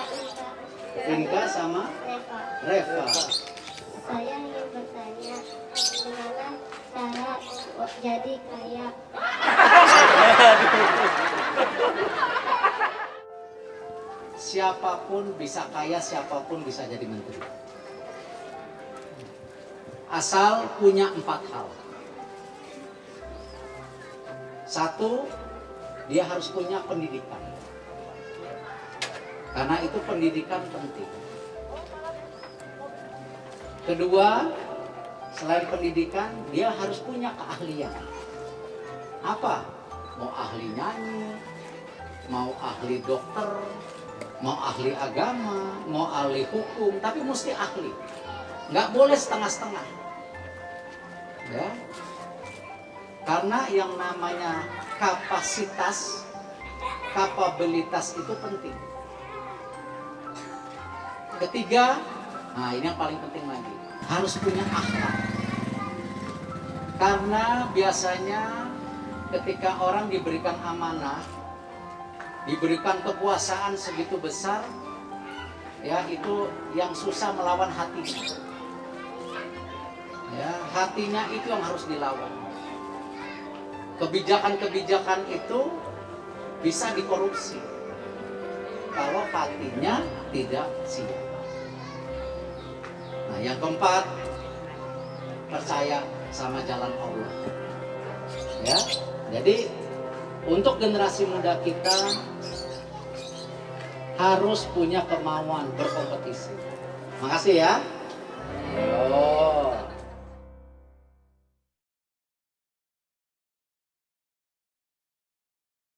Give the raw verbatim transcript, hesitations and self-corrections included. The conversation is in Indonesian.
Inka sama Reva. Reva. Saya ingin bertanya, gimana cara jadi kaya? Siapapun bisa kaya, siapapun bisa jadi menteri. Asal punya empat hal. Satu, dia harus punya pendidikan. Karena itu pendidikan penting. Kedua, selain pendidikan, dia harus punya keahlian. Apa? Mau ahli nyanyi, mau ahli dokter, mau ahli agama, mau ahli hukum, tapi mesti ahli. Nggak boleh setengah-setengah. Ya. Karena yang namanya kapasitas, kapabilitas itu penting. Ketiga, nah ini yang paling penting lagi, harus punya akhlak. Karena biasanya ketika orang diberikan amanah, diberikan kekuasaan segitu besar, ya itu yang susah melawan hatinya. Ya, hatinya itu yang harus dilawan. Kebijakan-kebijakan itu bisa dikorupsi kalau hatinya tidak siap. Nah, yang keempat, percaya sama jalan Allah. Ya, jadi untuk generasi muda kita harus punya kemauan berkompetisi. Makasih ya. Oh.